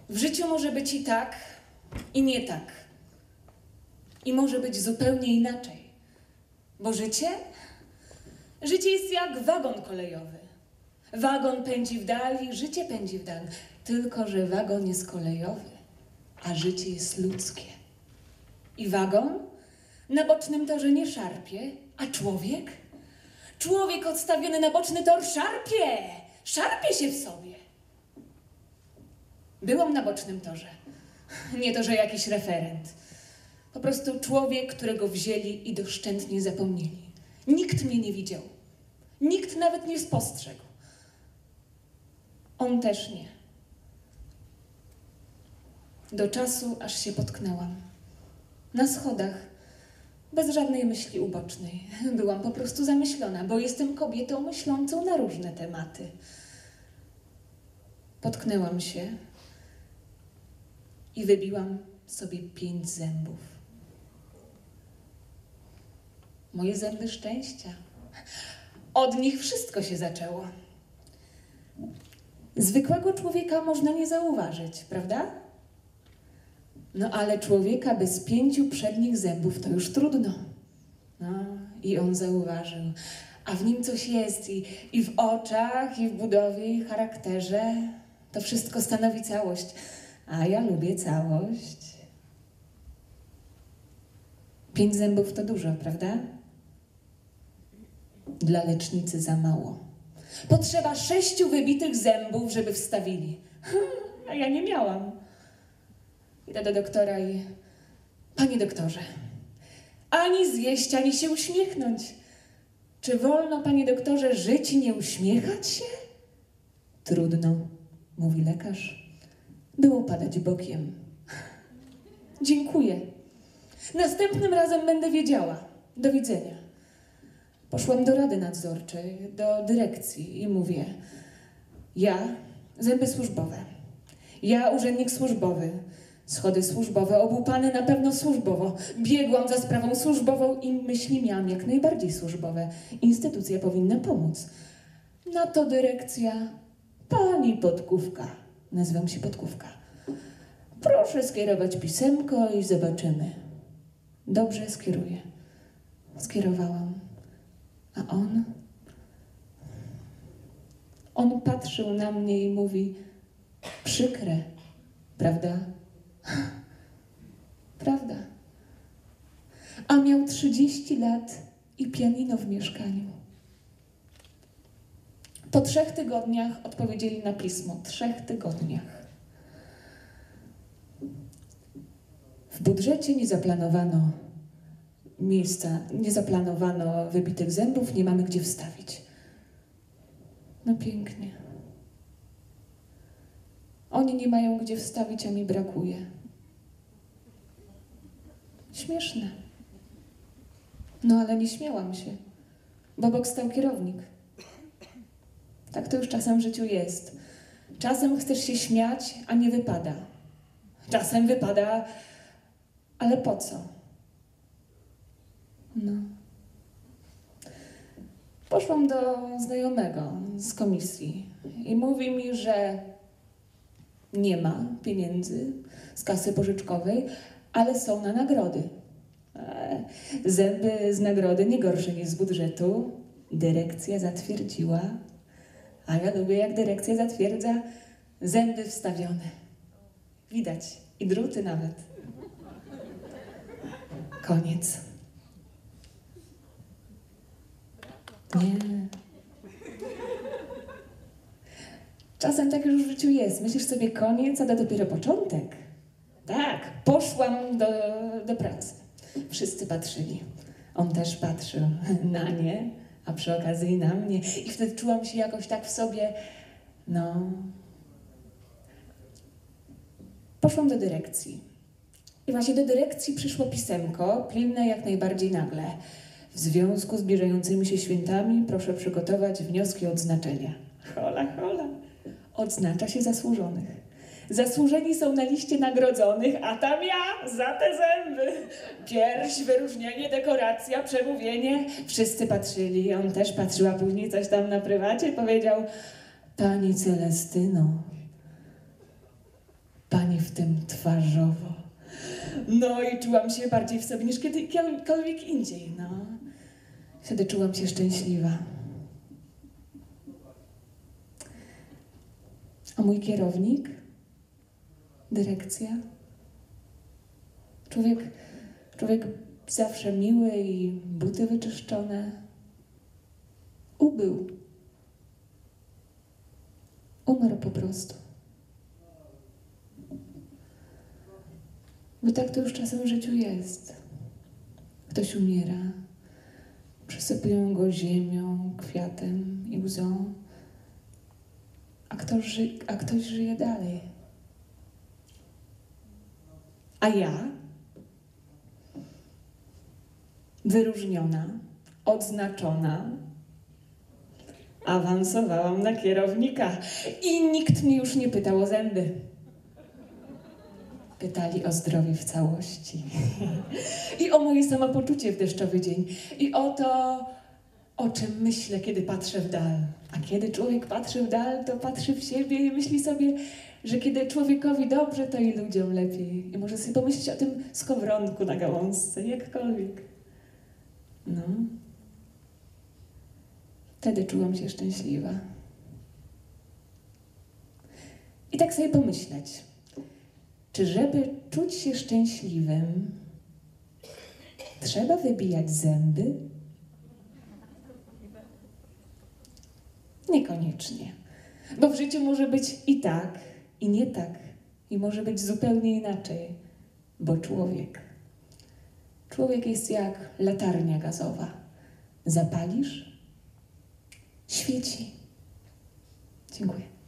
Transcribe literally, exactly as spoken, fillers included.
W życiu może być i tak, i nie tak. I może być zupełnie inaczej. Bo życie? Życie jest jak wagon kolejowy. Wagon pędzi w dali, życie pędzi w dal. Tylko że wagon jest kolejowy, a życie jest ludzkie. I wagon na bocznym torze nie szarpie, a człowiek? Człowiek odstawiony na boczny tor szarpie! Szarpie się w sobie. Byłam na bocznym torze. Nie to, że jakiś referent. Po prostu człowiek, którego wzięli i doszczętnie zapomnieli. Nikt mnie nie widział. Nikt nawet nie spostrzegł. On też nie. Do czasu, aż się potknęłam. Na schodach, bez żadnej myśli ubocznej. Byłam po prostu zamyślona, bo jestem kobietą myślącą na różne tematy. Potknęłam się i wybiłam sobie pięć zębów. Moje zęby szczęścia. Od nich wszystko się zaczęło. Zwykłego człowieka można nie zauważyć, prawda? No ale człowieka bez pięciu przednich zębów to już trudno. No i on zauważył. A w nim coś jest i, i w oczach, i w budowie, i charakterze. To wszystko stanowi całość. A ja lubię całość. Pięć zębów to dużo, prawda? Dla lecznicy za mało. Potrzeba sześciu wybitych zębów, żeby wstawili. A ja nie miałam. Idę do doktora i... Panie doktorze, ani zjeść, ani się uśmiechnąć. Czy wolno, panie doktorze, żyć i nie uśmiechać się? Trudno, mówi lekarz. Było padać bokiem. Dziękuję. Następnym razem będę wiedziała. Do widzenia. Poszłam do rady nadzorczej, do dyrekcji i mówię: ja, zęby służbowe, ja, urzędnik służbowy, schody służbowe, obłupany na pewno służbowo, biegłam za sprawą służbową i myśli miałam jak najbardziej służbowe. Instytucja powinna pomóc. Na to dyrekcja: pani Podkówka, nazywam się Podkówka, proszę skierować pisemko i zobaczymy. Dobrze, skieruję. Skierowałam. A on? On patrzył na mnie i mówi: przykre, prawda? Prawda. A miał trzydzieści lat i pianino w mieszkaniu. Po trzech tygodniach odpowiedzieli na pismo. Trzech tygodniach. W budżecie nie zaplanowano miejsca, nie zaplanowano wybitych zębów, nie mamy gdzie wstawić. No pięknie. Oni nie mają gdzie wstawić, a mi brakuje. Śmieszne. No ale nie śmiałam się, bo obok stał kierownik. Tak to już czasem w życiu jest. Czasem chcesz się śmiać, a nie wypada. Czasem wypada, ale po co? No. Poszłam do znajomego z komisji i mówi mi, że nie ma pieniędzy z kasy pożyczkowej, ale są na nagrody. E, zęby z nagrody nie gorsze niż z budżetu. Dyrekcja zatwierdziła, a ja lubię, jak dyrekcja zatwierdza, zęby wstawione. Widać i druty nawet. Koniec. Nie. Czasem tak już w życiu jest. Myślisz sobie koniec, a to dopiero początek. Tak, poszłam do, do pracy. Wszyscy patrzyli. On też patrzył na nie, a przy okazji na mnie. I wtedy czułam się jakoś tak w sobie, no... Poszłam do dyrekcji. I właśnie do dyrekcji przyszło pisemko, pilne jak najbardziej nagle. W związku z zbliżającymi się świętami proszę przygotować wnioski o odznaczenia. Hola, hola. Odznacza się zasłużonych. Zasłużeni są na liście nagrodzonych, a tam ja za te zęby. Pierś, wyróżnienie, dekoracja, przemówienie. Wszyscy patrzyli, on też patrzył, a później coś tam na prywacie powiedział: pani Celestyno, pani w tym twarzowo. No i czułam się bardziej w sobie niż kiedykolwiek indziej, no. Wtedy czułam się szczęśliwa. A mój kierownik? Dyrekcja? Człowiek, człowiek zawsze miły i buty wyczyszczone. Ubył. Umarł po prostu. Bo tak to już czasem w życiu jest. Ktoś umiera, przysypują go ziemią, kwiatem i łzą, a ktoś, ży a ktoś żyje dalej. A ja, wyróżniona, odznaczona, awansowałam na kierownika i nikt mnie już nie pytał o zęby. Pytali o zdrowie w całości. I o moje samopoczucie w deszczowy dzień. I o to, o czym myślę, kiedy patrzę w dal. A kiedy człowiek patrzy w dal, to patrzy w siebie i myśli sobie, że kiedy człowiekowi dobrze, to i ludziom lepiej. I może sobie pomyśleć o tym skowronku na gałązce, jakkolwiek. No. Wtedy czułam się szczęśliwa. I tak sobie pomyśleć, czy żeby czuć się szczęśliwym, trzeba wybijać zęby? Niekoniecznie. Bo w życiu może być i tak, i nie tak. I może być zupełnie inaczej. Bo człowiek. Człowiek jest jak latarnia gazowa. Zapalisz? Świeci. Dziękuję.